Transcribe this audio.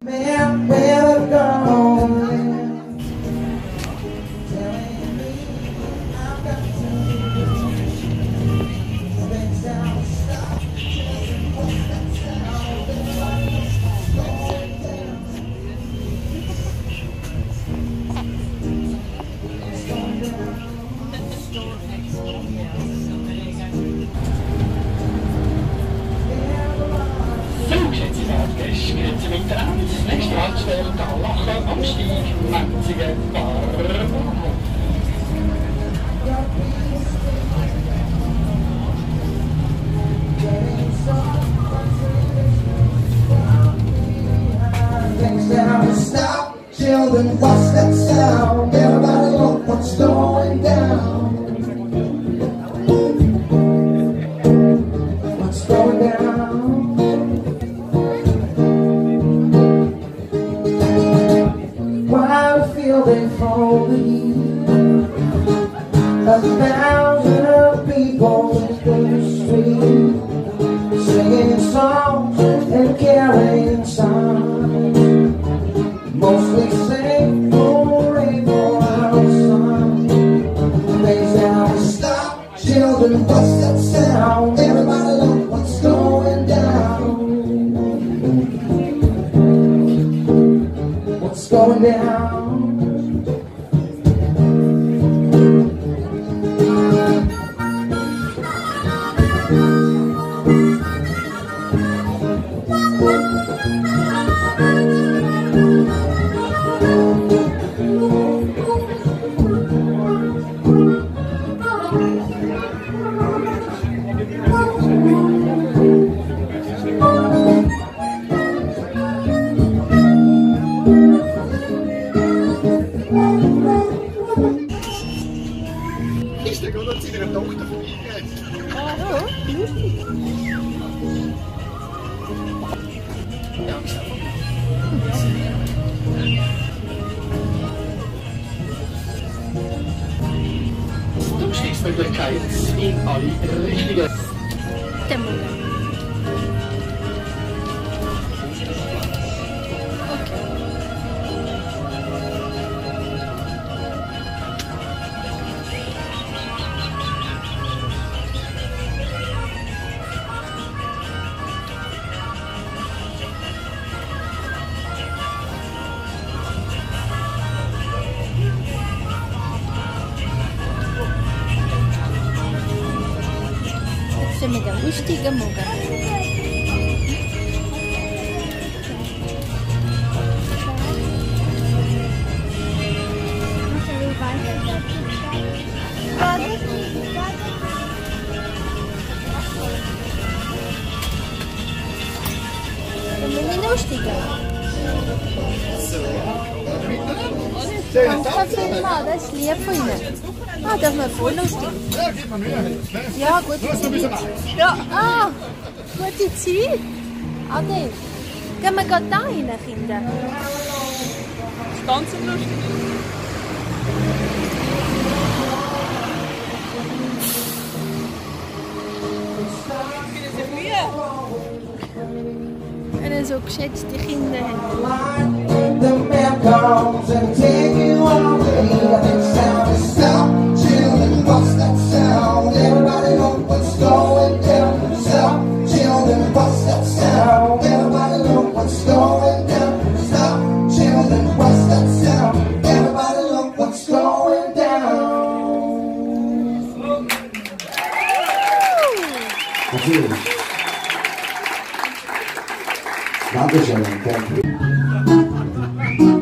Man, where to go? Geschmierte miteinander. Nächste Haltestelle da Lachen am Stieg, Menzigen, Bahnhof. Stop, children, what's that sound? Everybody look what's going down. What's going down? They follow me. 1,000 of people in the street, singing songs and carrying signs. Mostly sing for rainbow outside. They say, stop, children, what's that sound? Everybody look what's going down. What's going down? Ist der gerade zu ihrer Tochter vorbeigeht? Ah, ja, lustig. Ja, genau. Durchstiegsmöglichkeit in alle Richtungen. Der Mutter. Mit dem lustigen Morgen. Danke vielmals, das ist lieb von Ihnen. Ah, das war voll lustig. Ja, gib mir Mühe. Ja, gute Zeit. Ja, ah, gute Zeit. Ade. Gehen wir gerade da rein, Kinder? Das ist ganz lustig. Wenn so geschätzte Kinder haben. The man comes and take you away. It's time to stop, children, what's that sound? Everybody know what's going down. Stop, children, what's that sound? Everybody know what's going down. Stop, children, what's that sound? Everybody look what's going down. Natürlich. Dankeschön, danke.